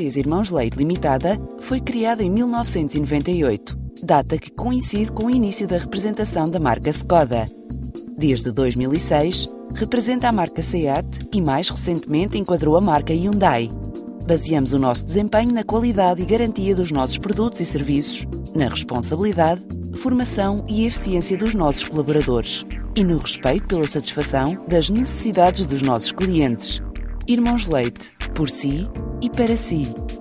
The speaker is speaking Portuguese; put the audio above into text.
Empresa Irmãos Leite Limitada foi criada em 1998, data que coincide com o início da representação da marca Skoda. Desde 2006, representa a marca SEAT e, mais recentemente, enquadrou a marca Hyundai. Baseamos o nosso desempenho na qualidade e garantia dos nossos produtos e serviços, na responsabilidade, formação e eficiência dos nossos colaboradores e no respeito pela satisfação das necessidades dos nossos clientes. Irmãos Leite, por si e para si.